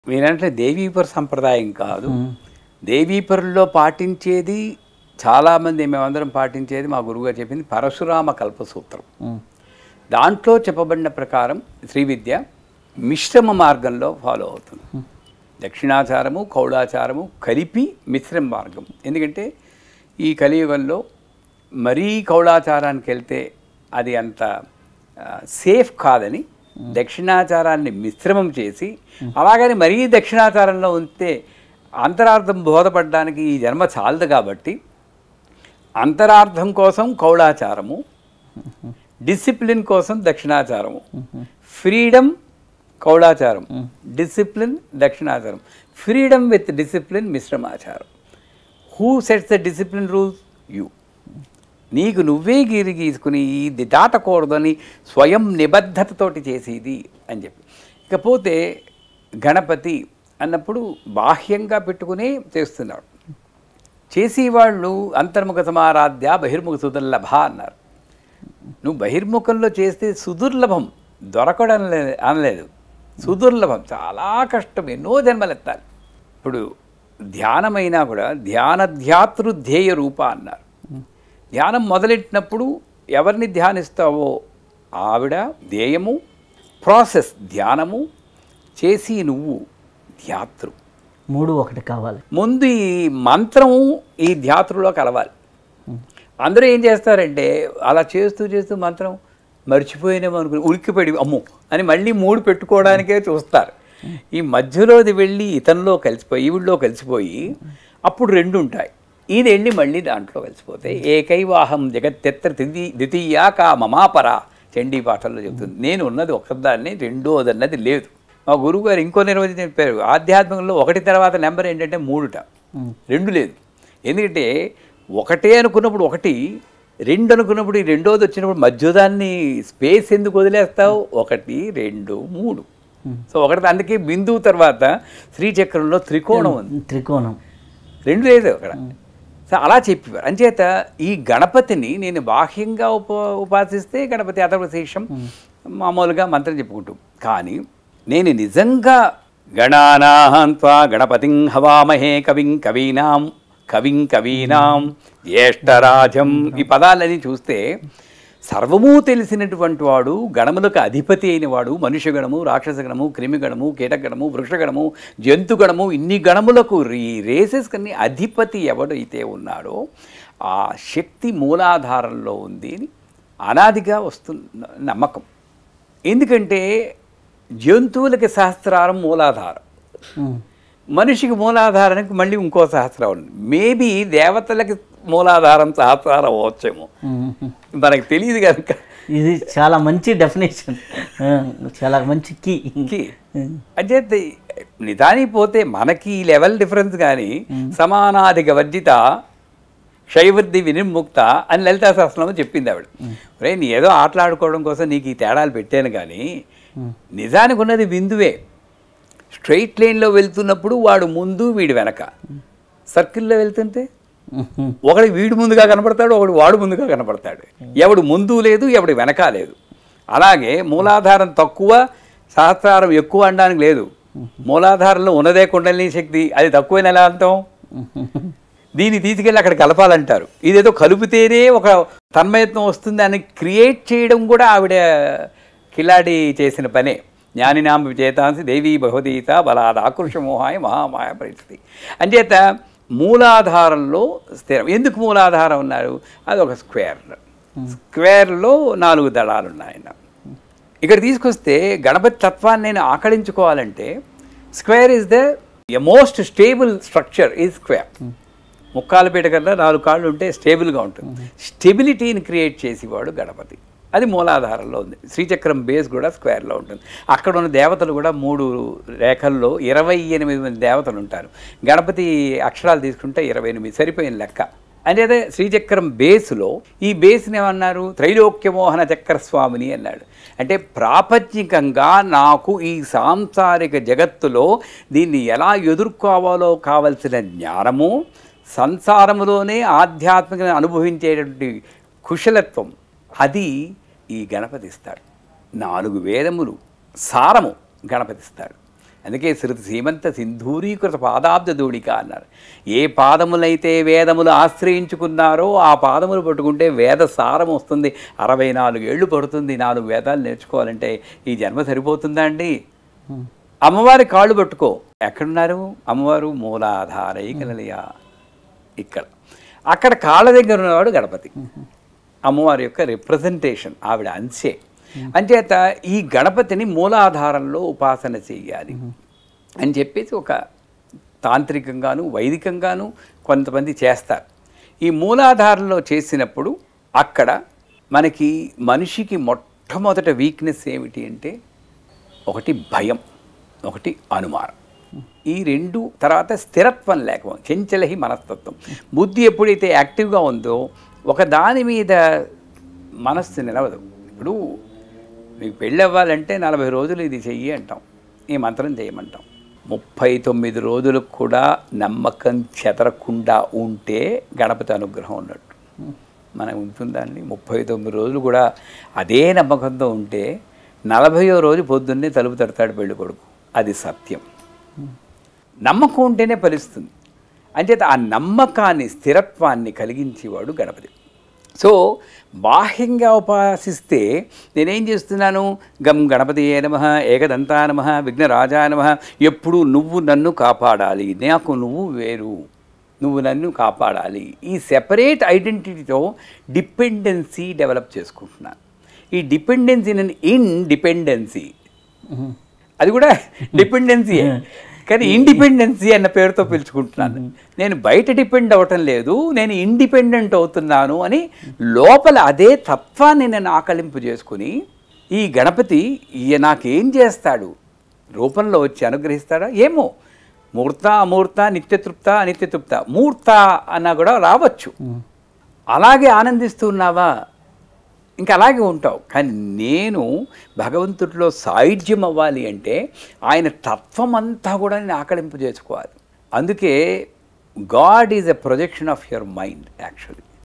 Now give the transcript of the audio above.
మీరంటే దేవీపర సంప్రదాయం కాదు. దేవీపరుల్లో పాటించేది చాలామంది మేమందరం పాటించేది మా గురువుగారు చెప్పింది పరశురామ కల్పసూత్రం. దాంట్లో చెప్పబడిన ప్రకారం శ్రీవిద్య మిశ్రమ మార్గంలో ఫాలో అవుతుంది. దక్షిణాచారము కౌళాచారము కలిపి మిశ్రమ మార్గం. ఎందుకంటే ఈ కలియుగంలో మరీ కౌళాచారానికి వెళ్తే అది అంత సేఫ్ కాదని దక్షిణాచారాన్ని మిశ్రమం చేసి అలాగని మరీ దక్షిణాచారంలో ఉంటే అంతరార్థం బోధపడడానికి ఈ జన్మ చాలదు కాబట్టి అంతరార్థం కోసం కౌళాచారము, డిసిప్లిన్ కోసం దక్షిణాచారము, ఫ్రీడమ్ కౌళాచారం, డిసిప్లిన్ దక్షిణాచారం, ఫ్రీడమ్ విత్ డిసిప్లిన్ మిశ్రమాచారం. Who sets the discipline rules? You. నీకు నువ్వే గీరి గీసుకుని ఇది దాటకూడదని స్వయం నిబద్ధతతోటి చేసేది అని చెప్పి. ఇకపోతే గణపతి అన్నప్పుడు బాహ్యంగా పెట్టుకునే చేస్తున్నాడు. చేసేవాళ్ళు అంతర్ముఖ సమారాధ్య బహిర్ముఖ సుదుర్లభ అన్నారు. నువ్వు బహిర్ముఖంలో చేస్తే సుదుర్లభం, దొరకడం అనలేదు, సుదుర్లభం, చాలా కష్టం, ఎన్నో జన్మలెత్తాలి. ఇప్పుడు ధ్యానమైనా కూడా ధ్యానధ్యాతృధ్యేయ రూప అన్నారు. ధ్యానం మొదలెట్టినప్పుడు ఎవరిని ధ్యానిస్తావో ఆవిడ ధ్యేయము, ప్రాసెస్ ధ్యానము, చేసి నువ్వు ధ్యాతృ, మూడు ఒకటి కావాలి. ముందు ఈ మంత్రము ఈ ధ్యాతృలో కలవాలి. అందరూ ఏం చేస్తారంటే అలా చేస్తూ చేస్తూ మంత్రం మర్చిపోయినామో అనుకుని ఉలిక్కిపడి అమ్మో అని మళ్ళీ మూడు పెట్టుకోవడానికే చూస్తారు. ఈ మధ్యలోది వెళ్ళి ఇతనిలో కలిసిపోయి ఈవిడిలో కలిసిపోయి అప్పుడు రెండు ఉంటాయి. ఇది వెళ్ళి మళ్ళీ దాంట్లో కలిసిపోతే ఏకైవాహం జగత్తెత్ర ద్వితీయా కా మమాపర చండీ పాఠంలో చెప్తుంది. నేను ఉన్నది ఒక్కదాన్ని, రెండోదన్నది లేదు. మా గురువు గారు ఇంకో నిర్వచనం చెప్పారు. ఆధ్యాత్మికంలో ఒకటి తర్వాత నెంబర్ ఏంటంటే మూడుట, రెండు లేదు. ఎందుకంటే ఒకటే అనుకున్నప్పుడు ఒకటి, రెండు అనుకున్నప్పుడు ఈ రెండోది వచ్చినప్పుడు మధ్యదాన్ని స్పేస్ ఎందుకు వదిలేస్తావు? ఒకటి రెండు మూడు. సో ఒకటి, అందుకే బిందువు తర్వాత శ్రీచక్రంలో త్రికోణం ఉంది, త్రికోణం రెండు లేదు అక్కడ. సో అలా చెప్పేవారు. అంచేత ఈ గణపతిని నేను బాహ్యంగా ఉపాసిస్తే గణపతి అథర్వశీర్షం మామూలుగా మంత్రం చెప్పుకుంటూ, కానీ నేను నిజంగా గణానాహం త్వా గణపతిం హవామహే కవిం కవీనాం జ్యేష్ఠరాజం, ఈ పదాలని చూస్తే సర్వము తెలిసినటువంటి వాడు, గణములకు అధిపతి అయిన వాడు, మనుష్యగణము, రాక్షసగణము, క్రిమిగణము, కీటగణము, వృక్షగణము, జంతుగణము, ఇన్ని గణములకు ఈ రేసెస్ కన్నీ అధిపతి ఎవడైతే ఉన్నాడో ఆ శక్తి మూలాధారంలో ఉంది అని అనాదిగా వస్తున్న నమ్మకం. ఎందుకంటే జంతువులకి సహస్రారం మూలాధారం, మనిషికి మూలాధారానికి మళ్ళీ ఇంకో సహస్రం ఉంది. మేబీ దేవతలకి మూలాధారం సహస్రారం అవ్వచ్చేమో, మనకు తెలియదు కనుక. ఇది చాలా మంచి డెఫినేషన్, చాలా మంచి కీ. అంటే నిదానికి పోతే మనకి ఈ లెవెల్ డిఫరెన్స్ కానీ సమానాధిక వర్జిత క్షయవృద్ధి వినిర్ముక్త అని లలితా సహస్రంలో చెప్పింది ఆవిడ. రే నీ ఏదో ఆటలాడుకోవడం కోసం నీకు ఈ తేడాలు పెట్టాను కానీ నిజానికి ఉన్నది బిందువే. స్ట్రైట్ లైన్లో వెళ్తున్నప్పుడు వాడు ముందు వీడు వెనక, సర్కిల్లో వెళ్తుంటే ఒకడు వీడు ముందుగా కనపడతాడు, ఒకడు వాడు ముందుగా కనపడతాడు. ఎవడు ముందు లేదు, ఎవడు వెనక లేదు. అలాగే మూలాధారం తక్కువ సహస్రారం ఎక్కువ అనడానికి లేదు. మూలాధారంలో ఉన్నదే కుండలిని శక్తి, అది తక్కువని ఎలా అంటాం? దీన్ని తీసుకెళ్ళి అక్కడ కలపాలంటారు. ఇదేదో కలిపితేనే ఒక తన్మయత్వం వస్తుంది అని క్రియేట్ చేయడం కూడా ఆవిడ కిలాడి చేసిన పనే. జ్ఞానినాం చేతాంసి దేవీ భగవదీత బలాద ఆకృషమోహాయ మహామాయ పరిస్థితి. అంచేత మూలాధారంలో స్థిరం. ఎందుకు మూలాధారం ఉన్నారు? అది ఒక స్క్వేర్లో 4 దళాలు ఉన్నాయన్న. ఇక్కడ తీసుకొస్తే గణపతి తత్వాన్ని నేను ఆకళించుకోవాలంటే square is the most stable structure is square. ముక్కాలపేట కన్నా 4 కాళ్ళు ఉంటే స్టేబుల్గా ఉంటుంది. స్టెబిలిటీని క్రియేట్ చేసేవాడు గణపతి. అది మూలాధారంలో ఉంది. శ్రీచక్రం బేస్ కూడా స్క్వేర్లో ఉంటుంది. అక్కడ ఉన్న దేవతలు కూడా 3 రేఖల్లో 28 మంది దేవతలు ఉంటారు. గణపతి అక్షరాలు తీసుకుంటే 28 సరిపోయిన లెక్క. అంటే శ్రీచక్రం బేస్లో ఈ బేస్ని ఏమన్నారు? త్రైలోక్యమోహన చక్రస్వామిని అన్నాడు. అంటే ప్రాపంచికంగా నాకు ఈ సాంసారిక జగత్తులో దీన్ని ఎలా ఎదుర్కోవాలో కావలసిన జ్ఞానము, సంసారములోనే ఆధ్యాత్మికంగా అనుభవించేటువంటి కుశలత్వం, అది ఈ గణపతి ఇస్తాడు. 4 వేదములు సారము గణపతి ఇస్తాడు. అందుకే శృతి సీమంత సింధూరీకృత పాదాబ్ద ధూళిక అన్నారు. ఏ పాదములైతే వేదములు ఆశ్రయించుకున్నారో ఆ పాదములు పట్టుకుంటే వేద సారం వస్తుంది. 64 ఏళ్ళు పడుతుంది 4 వేదాలు నేర్చుకోవాలంటే. ఈ జన్మ సరిపోతుందా అండి? అమ్మవారి కాళ్ళు పట్టుకో. ఎక్కడున్నారు అమ్మవారు? మూలాధారైకలయ ఇక్కడ. అక్కడ కాళ్ళ దగ్గర ఉన్నవాడు గణపతి, అమ్మవారి యొక్క రిప్రజెంటేషన్, ఆవిడ అంశే. అంచేత ఈ గణపతిని మూలాధారంలో ఉపాసన చెయ్యాలి అని చెప్పేసి ఒక తాంత్రికంగాను వైదికంగాను కొంతమంది చేస్తారు. ఈ మూలాధారంలో చేసినప్పుడు అక్కడ మనకి మనిషికి మొట్టమొదట వీక్నెస్ ఏమిటి అంటే, ఒకటి భయం, ఒకటి అనుమానం. ఈ రెండు. తర్వాత స్థిరత్వం లేకపోతే చెంచలహి మనస్తత్వం. బుద్ధి ఎప్పుడైతే యాక్టివ్గా ఉందో ఒక దాని మీద మనస్సు నిలవదు. ఇప్పుడు మీకు పెళ్ళి అవ్వాలంటే 40 రోజులు ఇది చెయ్యి అంటాం, ఈ మంత్రం చేయమంటాం. 39 రోజులకు కూడా నమ్మకం చెదరకుండా ఉంటే గణపతి అనుగ్రహం ఉన్నట్టు. మనకు ఉంటుందండి. 39 రోజులు కూడా అదే నమ్మకంతో ఉంటే 40వ రోజు పొద్దున్నే తలుపు తడతాడు పెళ్ళి కొడుకు. అది సత్యం. నమ్మకం ఉంటేనే ఫలిస్తుంది. అంచేత ఆ నమ్మకాన్ని, స్థిరత్వాన్ని కలిగించేవాడు గణపతి. సో బాహ్యంగా ఉపాసిస్తే నేనేం చేస్తున్నాను? గం గణపతియే నమః, ఏకదంతా నమః, విఘ్నరాజాయ నమః. ఎప్పుడు నువ్వు నన్ను కాపాడాలి, నాకు నువ్వు వేరు, నువ్వు నన్ను కాపాడాలి. ఈ సెపరేట్ ఐడెంటిటీతో డిపెండెన్సీ డెవలప్ చేసుకుంటున్నాను. ఈ డిపెండెన్సీ నేను ఇండిపెండెన్సీ, అది కూడా డిపెండెన్సీయే కానీ ఇండిపెండెన్సీ అన్న పేరుతో పిలుచుకుంటున్నాను. నేను బయట డిపెండ్ అవ్వటం లేదు, నేను ఇండిపెండెంట్ అవుతున్నాను అని లోపల అదే తత్వాన్ని నేను ఆకలింపు చేసుకుని, ఈ గణపతి నాకేం చేస్తాడు? రూపంలో వచ్చి అనుగ్రహిస్తాడా? ఏమో. మూర్త, అమూర్త, నిత్యతృప్త, అనిత్యతృప్త. మూర్త అన్నా కూడా రావచ్చు. అలాగే ఆనందిస్తున్నావా? ఇంకా అలాగే ఉంటావు. కానీ నేను భగవంతుడిలో సాయుధ్యం అవ్వాలి అంటే ఆయన తత్వం అంతా కూడా నేను ఆకలింపు చేసుకోవాలి. అందుకే god is a projection of your mind actually.